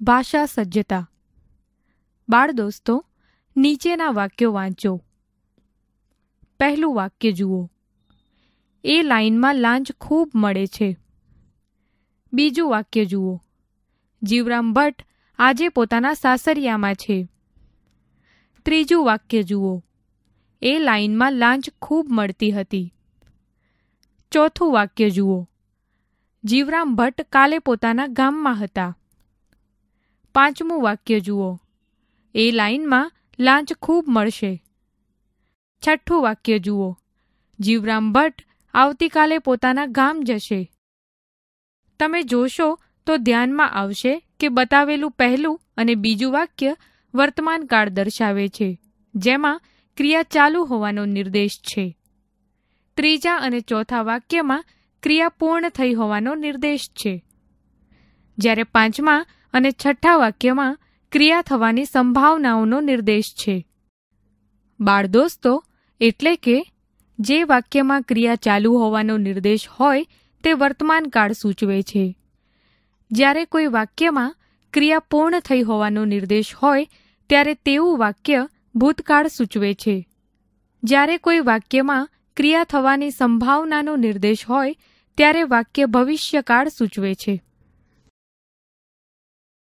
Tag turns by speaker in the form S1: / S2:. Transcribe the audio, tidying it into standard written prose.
S1: ભાષા સજ્જતા. બાળ દોસ્તો, નીચેના વાક્યો વાંચો. પહેલું વાક્ય જુઓ. એ લાઈનમાં લાંચ ખૂબ મળે છે. બીજું વાક્ય જુઓ. જીવરામ ભટ્ટ આજે પોતાના સાસરિયામાં છે. ત્રીજું વાક્ય જુઓ. એ લાઈનમાં લાંચ ખૂબ મળતી હતી. ચોથું વાક્ય જુઓ. જીવરામ ભટ્ટ કાલે પોતાના ગામમાં હતા. પાંચમું વાક્ય જુઓ. એ લાઈનમાં લાંચ ખૂબ મળશે. છઠ્ઠું વાક્ય જુઓ. જીવરામ ભટ્ટ આવતીકાલે પોતાના ગામ જશે. તમે જોશો તો ધ્યાનમાં આવશે કે બતાવેલું પહેલું અને બીજું વાક્ય વર્તમાન કાળ દર્શાવે છે, જેમાં ક્રિયા ચાલુ હોવાનો નિર્દેશ છે. ત્રીજા અને ચોથા વાક્યમાં ક્રિયા પૂર્ણ થઈ હોવાનો નિર્દેશ છે, જ્યારે પાંચમા અને છઠ્ઠા વાક્યમાં ક્રિયા થવાની સંભાવનાઓનો નિર્દેશ છે. બાળ દોસ્તો, એટલે કે જે વાક્યમાં ક્રિયા ચાલુ હોવાનો નિર્દેશ હોય તે વર્તમાન કાળ સૂચવે છે, જ્યારે કોઈ વાક્યમાં ક્રિયા પૂર્ણ થઈ હોવાનો નિર્દેશ હોય ત્યારે તેવું વાક્ય ભૂતકાળ સૂચવે છે. જ્યારે કોઈ વાક્યમાં ક્રિયા થવાની સંભાવનાનો નિર્દેશ હોય ત્યારે વાક્ય ભવિષ્યકાળ સૂચવે છે.